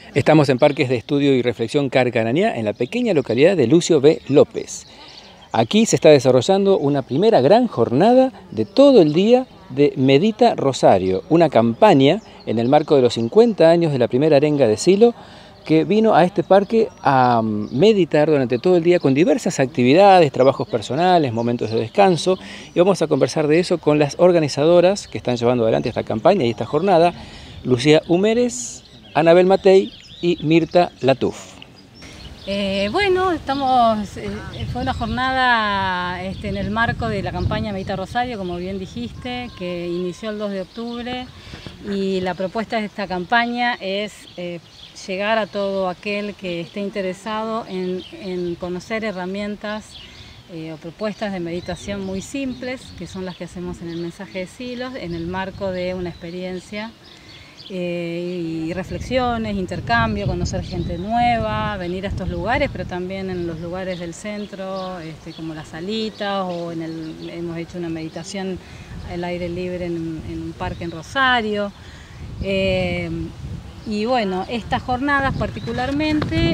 Estamos en Parques de Estudio y Reflexión Carcarañá, en la pequeña localidad de Lucio B. López. Aquí se está desarrollando una primera gran jornada de todo el día de Medita Rosario, una campaña en el marco de los 50 años de la primera arenga de Silo, que vino a este parque a meditar durante todo el día con diversas actividades, trabajos personales, momentos de descanso, y vamos a conversar de eso con las organizadoras que están llevando adelante esta campaña y esta jornada, Lucía Humérez, Anabel Matei y Mirta Latuf. Fue una jornada en el marco de la campaña Medita Rosario, como bien dijiste, que inició el 2 de octubre, y la propuesta de esta campaña es llegar a todo aquel que esté interesado en conocer herramientas o propuestas de meditación muy simples, que son las que hacemos en el mensaje de Silos, en el marco de una experiencia y reflexiones, intercambio, conocer gente nueva, venir a estos lugares, pero también en los lugares del centro, como las salitas, o hemos hecho una meditación al aire libre en un parque en Rosario. Y bueno, estas jornadas particularmente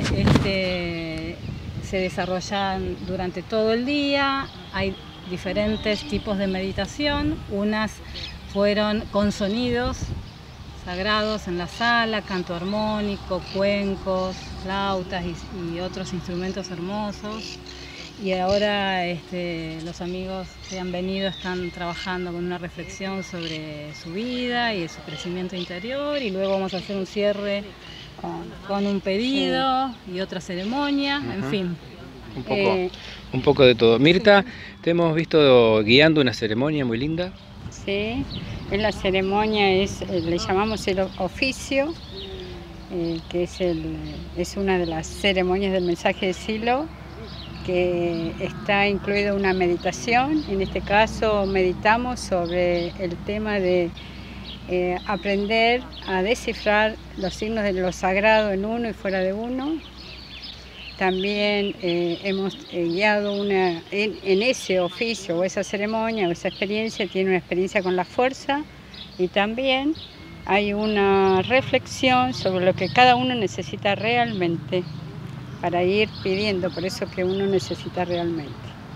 se desarrollan durante todo el día. Hay diferentes tipos de meditación. Unas fueron con sonidos sagrados en la sala, canto armónico, cuencos, flautas y otros instrumentos hermosos. Y ahora los amigos que han venido están trabajando con una reflexión sobre su vida y de su crecimiento interior, y luego vamos a hacer un cierre con un pedido y otra ceremonia, en fin. Un poco de todo. Mirta, te hemos visto guiando una ceremonia muy linda. Sí, en la ceremonia le llamamos el oficio, que es una de las ceremonias del mensaje de Silo, que está incluida una meditación. En este caso meditamos sobre el tema de aprender a descifrar los signos de lo sagrado en uno y fuera de uno. También hemos guiado en ese oficio o esa ceremonia o esa experiencia, tiene una experiencia con la fuerza, y también hay una reflexión sobre lo que cada uno necesita realmente para ir pidiendo por eso que uno necesita realmente.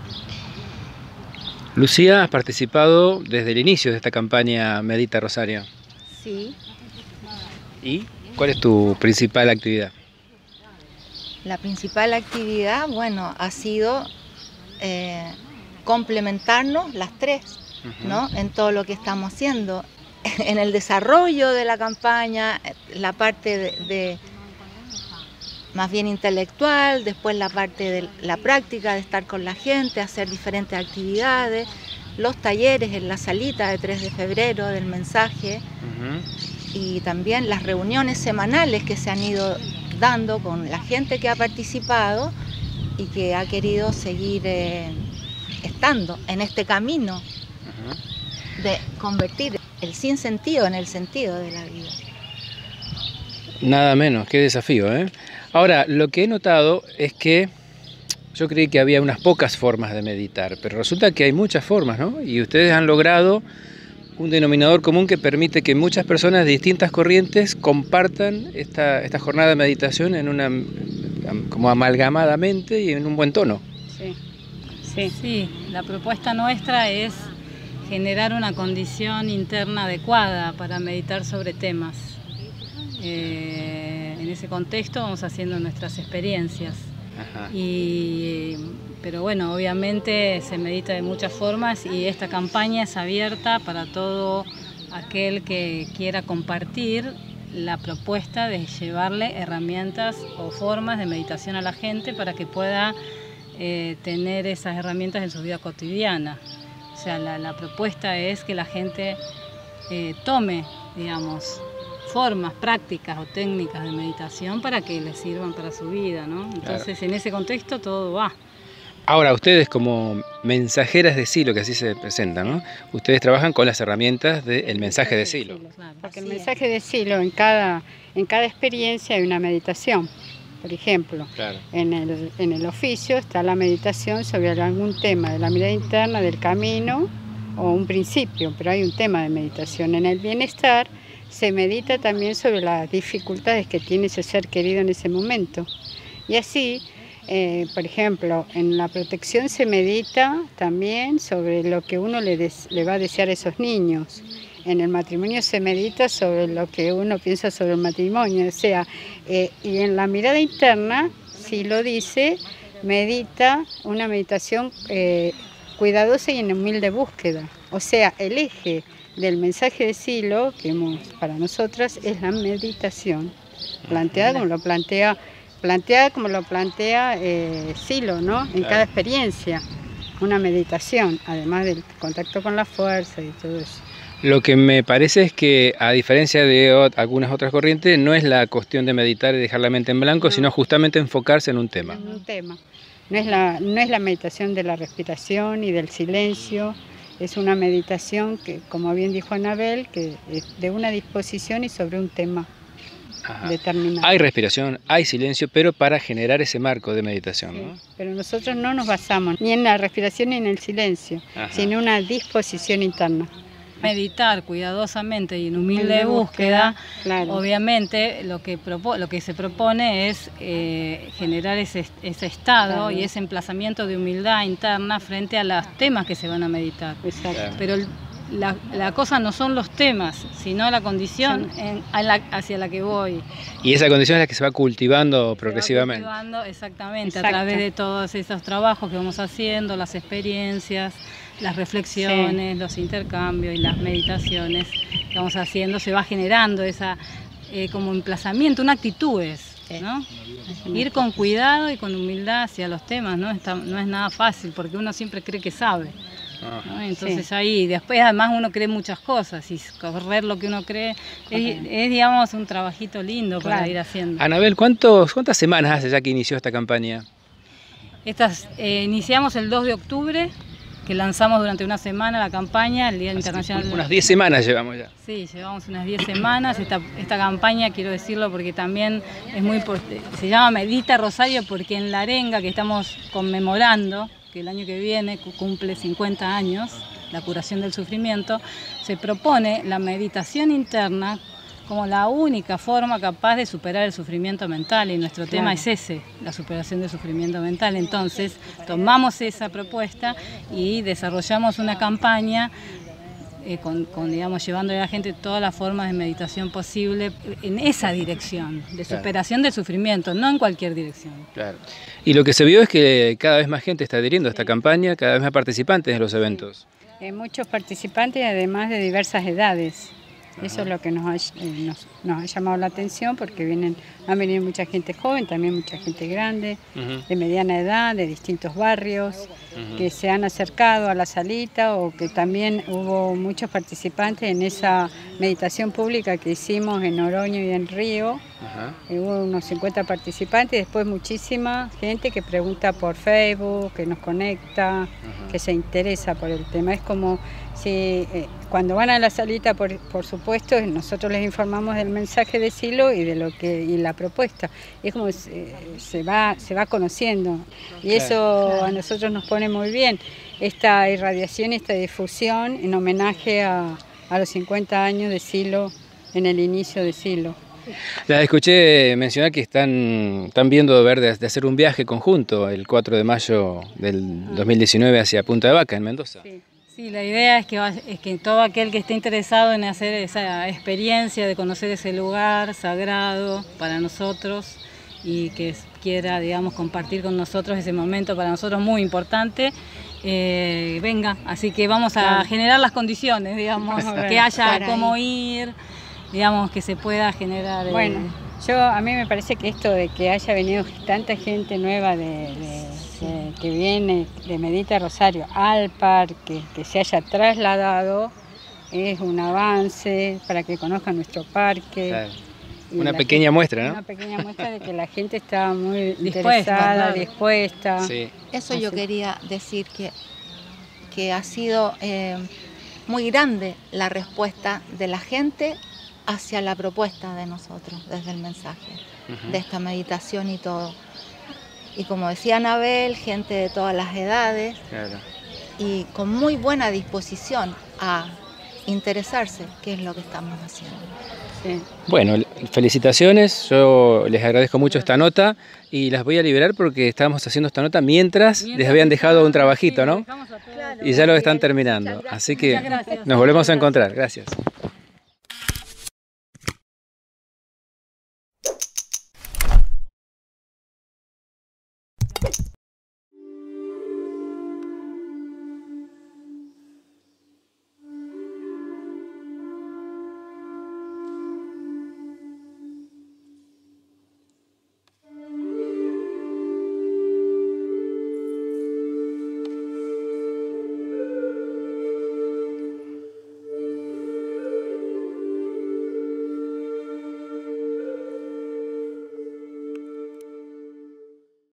Lucía, has participado desde el inicio de esta campaña Medita Rosario. Sí. ¿Y cuál es tu principal actividad? La principal actividad, bueno, ha sido complementarnos las tres, ¿no? En todo lo que estamos haciendo, en el desarrollo de la campaña, la parte de más bien intelectual, después la parte de la práctica de estar con la gente, hacer diferentes actividades, los talleres en la salita de 3 de febrero del mensaje, y también las reuniones semanales que se han ido dando con la gente que ha participado y que ha querido seguir estando en este camino de convertir el sinsentido en el sentido de la vida. Nada menos, qué desafío, ¿eh? Ahora, lo que he notado es que yo creí que había unas pocas formas de meditar, pero resulta que hay muchas formas, ¿no? Y ustedes han logrado un denominador común que permite que muchas personas de distintas corrientes compartan esta jornada de meditación como amalgamadamente y en un buen tono. Sí, la propuesta nuestra es generar una condición interna adecuada para meditar sobre temas. En ese contexto vamos haciendo nuestras experiencias. Pero bueno, obviamente se medita de muchas formas, y esta campaña es abierta para todo aquel que quiera compartir la propuesta de llevarle herramientas o formas de meditación a la gente para que pueda tener esas herramientas en su vida cotidiana. O sea, la propuesta es que la gente tome, digamos, formas, prácticas o técnicas de meditación para que les sirvan para su vida, ¿no? Entonces, claro, en ese contexto todo va. Ahora, ustedes como mensajeras de Silo, que así se presentan, ¿no? Ustedes trabajan con las herramientas del mensaje de Silo. Porque el mensaje de Silo, en cada experiencia hay una meditación. Por ejemplo, claro, en el oficio está la meditación sobre algún tema de la mirada interna, del camino o un principio, pero hay un tema de meditación. En el bienestar se medita también sobre las dificultades que tiene ese ser querido en ese momento. Y así, por ejemplo, en la protección se medita también sobre lo que uno le va a desear a esos niños. En el matrimonio se medita sobre lo que uno piensa sobre el matrimonio, o sea, y en la mirada interna, si lo dice, medita una meditación cuidadosa y en humilde búsqueda. O sea, el eje del mensaje de Silo, que para nosotras, es la meditación, planteada como lo plantea Silo, ¿no? En cada experiencia, una meditación, además del contacto con la fuerza y todo eso. Lo que me parece es que, a diferencia de algunas otras corrientes, no es la cuestión de meditar y dejar la mente en blanco, sino justamente enfocarse en un tema. En un tema. No es la meditación de la respiración y del silencio, es una meditación que, como bien dijo Anabel, que es de una disposición y sobre un tema determinado. Hay respiración, hay silencio, pero para generar ese marco de meditación, ¿no? Sí, pero nosotros no nos basamos ni en la respiración ni en el silencio, sino en una disposición interna. Meditar cuidadosamente y en humilde búsqueda, claro. Obviamente lo que se propone es generar ese estado, claro, y ese emplazamiento de humildad interna frente a los temas que se van a meditar. Exacto. Pero la cosa no son los temas, sino la condición hacia la que voy. Y esa condición es la que se va cultivando progresivamente. Exactamente, a través de todos esos trabajos que vamos haciendo, las experiencias, las reflexiones, los intercambios y las meditaciones que vamos haciendo, se va generando esa como emplazamiento, una actitud ¿no? Ir con cuidado y con humildad hacia los temas, ¿no? No es nada fácil porque uno siempre cree que sabe, ¿no? Entonces ahí, después además uno cree muchas cosas y correr lo que uno cree es digamos un trabajito lindo para ir haciendo. Anabel, ¿cuántas semanas hace ya que inició esta campaña? Iniciamos el 2 de octubre, que lanzamos durante una semana la campaña, el Día Internacional. Unas 10 semanas llevamos ya. Sí, llevamos unas 10 semanas. Esta campaña, quiero decirlo porque también es muy importante, se llama Medita Rosario porque en la arenga que estamos conmemorando, que el año que viene cumple 50 años, la curación del sufrimiento, se propone la meditación interna como la única forma capaz de superar el sufrimiento mental, y nuestro tema es ese, la superación del sufrimiento mental. Entonces tomamos esa propuesta y desarrollamos una campaña digamos, llevándole a la gente todas las formas de meditación posible en esa dirección, de superación del sufrimiento, no en cualquier dirección. Claro. Y lo que se vio es que cada vez más gente está adhiriendo a esta campaña, cada vez más participantes en los eventos. Muchos participantes, además de diversas edades. Eso es lo que nos ha llamado la atención, porque han venido mucha gente joven, también mucha gente grande, de mediana edad, de distintos barrios, que se han acercado a la salita, o que también hubo muchos participantes en esa meditación pública que hicimos en Oroño y en Río. Hubo unos 50 participantes, y después muchísima gente que pregunta por Facebook, que nos conecta, que se interesa por el tema. Es como si cuando van a la salita, por supuesto, nosotros les informamos del mensaje de Silo y de la propuesta. Es como se va conociendo, y eso a nosotros nos pone muy bien, esta irradiación, esta difusión en homenaje a los 50 años de Silo, en el inicio de Silo. La escuché mencionar que están viendo de hacer un viaje conjunto el 4 de mayo del 2019 hacia Punta de Vaca, en Mendoza. Sí, la idea es que todo aquel que esté interesado en hacer esa experiencia de conocer ese lugar sagrado para nosotros y que quiera, digamos, compartir con nosotros ese momento para nosotros muy importante, venga. Así que vamos a generar las condiciones, digamos, que haya cómo ir, digamos, que se pueda generar. Bueno, a mí me parece que esto de que haya venido tanta gente nueva que viene de Medita Rosario al parque, que se haya trasladado, es un avance para que conozcan nuestro parque. Claro. Una pequeña muestra, ¿no? Una pequeña muestra de que la gente está muy interesada, dispuesta. Sí. Eso yo quería decir, que ha sido muy grande la respuesta de la gente hacia la propuesta de nosotros, desde el mensaje de esta meditación y todo. Y como decía Anabel, gente de todas las edades, y con muy buena disposición a interesarse qué es lo que estamos haciendo. Sí. Bueno, felicitaciones, yo les agradezco mucho esta nota y las voy a liberar porque estábamos haciendo esta nota mientras les habían dejado un trabajito, ¿no? Y ya lo están terminando, así que nos volvemos a encontrar. Gracias.